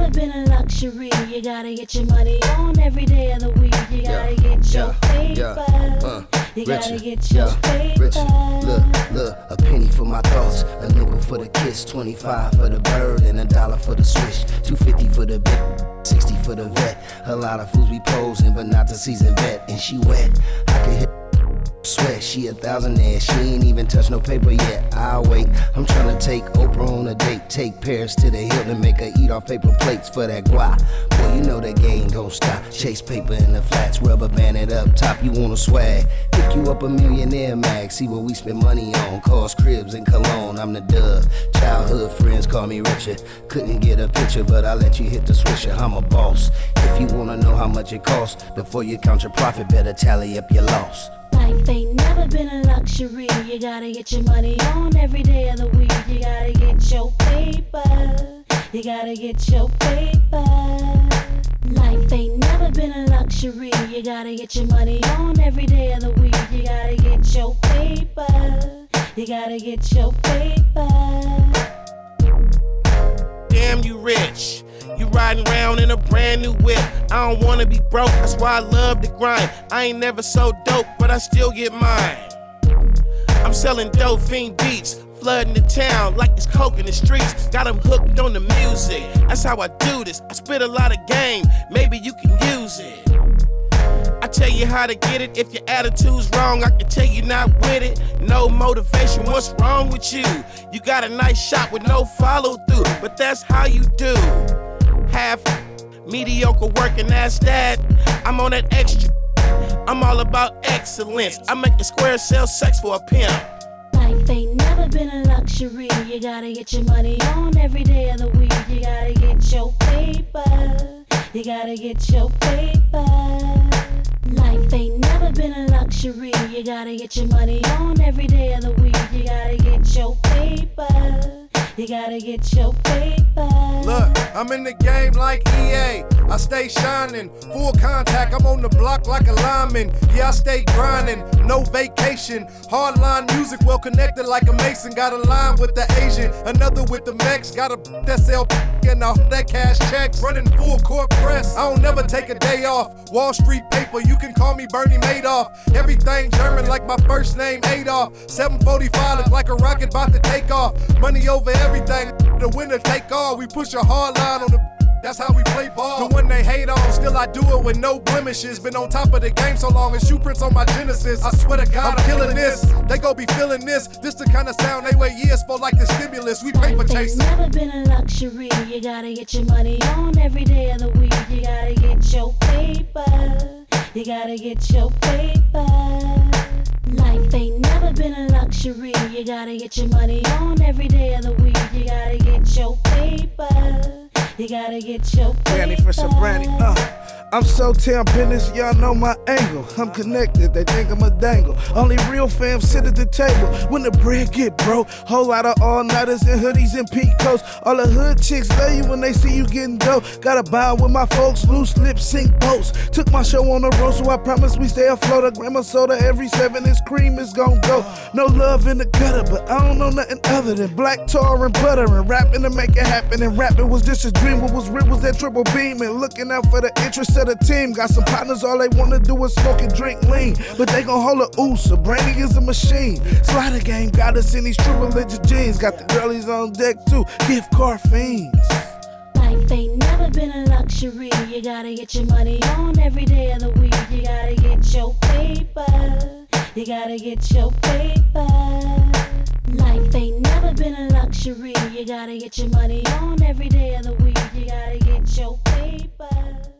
never been a luxury. You gotta get your money on every day of the week. You gotta get your paper. You gotta get your paper. Richie, look, a penny for my thoughts, a nickel for the kiss, 25 for the bird, and $1 for the swish, 250 for the bit, 60 for the vet. A lot of fools be posing, but not the seasoned vet, and she wet. I could hit sweat, she a thousandaire, she ain't even touched no paper yet. I'll wait, I'm tryna take Oprah on a date, take Paris to the hill and make her eat off paper plates for that guap. Boy, you know the game don't stop. Chase paper in the flats, rubber band it up top. You wanna swag? Pick you up a millionaire mag. See what we spend money on. Cost cribs and cologne. I'm the dove. Childhood friends call me Richie. Couldn't get a picture, but I let you hit the swisher. I'm a boss. If you wanna know how much it costs, before you count your profit, better tally up your loss. Life ain't never been a luxury. You gotta get your money on every day of the week. You gotta get your paper. You gotta get your paper. Life ain't never been a luxury. You gotta get your money on every day of the week. You gotta get your paper. You gotta get your paper. Damn, you rich. You riding around in a brand new whip. I don't wanna be broke, that's why I love to grind. I ain't never so dope, but I still get mine. I'm selling dope fiend beats, flooding the town like it's coke in the streets. Got them hooked on the music, that's how I do this. I spit a lot of game, maybe you can use it. I tell you how to get it, if your attitude's wrong, I can tell you not with it. No motivation, what's wrong with you? You got a nice shot with no follow through, but that's how you do. Half mediocre work and that's that. I'm on that extra. I'm all about excellence. I make a square sell sex for a pimp. Life ain't never been a luxury. You gotta get your money on every day of the week. You gotta get your paper. You gotta get your paper. Life ain't never been a luxury. You gotta get your money on every day of the week. You gotta get your paper. You gotta get your paper. Look, I'm in the game like EA. I stay shining, full contact. I'm on the block like a lineman. Yeah, I stay grinding, no vacation. Hardline music, well connected like a Mason. Got a line with the Asian, another with the Mex. Got a that sell and all that cash checks. Running full court press. I don't never take a day off. Wall Street paper, you can call me Bernie Madoff. Everything German like my first name Adolf. 745 look like a rocket about to take off. Money over everything, the winner take all. We push a hard line on the, that's how we play ball. The one they hate on, still I do it with no blemishes. Been on top of the game so long, and shoe prints on my Genesis. I swear to God, I'm killing this. They gon' be feeling this. This the kind of sound they wait years for like the stimulus. We paper chasing. Life ain't never been a luxury. You gotta get your money on every day of the week. You gotta get your paper. You gotta get your paper. Life ain't never been a luxury. You gotta get your money on every day of the week. You gotta get your paper. You gotta get your paper. Danny for Sobrante, I'm so damn business, y'all know my angle. I'm connected, they think I'm a dangle. Only real fam sit at the table when the bread get broke. Whole lot of all-nighters and hoodies and peak coats. All the hood chicks love you when they see you getting dope. Gotta bow with my folks, loose lips, sink boats. Took my show on the road, so I promise we stay afloat. A gram of soda every 7, this cream is gon' go. No love in the gutter, but I don't know nothing other than black tar and butter and rapping to make it happen. And rapping was just a dream, what was real was that triple beam. And looking out for the interests of the team. Got some partners, all they wanna do is smoke and drink lean. But they gon' hold a ooh, Sobrante is a machine. Slider game got us in these true religious jeans. Got the girlies on deck too, gift card fiends. Life ain't never been a luxury. You gotta get your money on every day of the week. You gotta get your paper. You gotta get your paper. Life ain't never been a luxury. You gotta get your money on every day of the week. You gotta get your paper.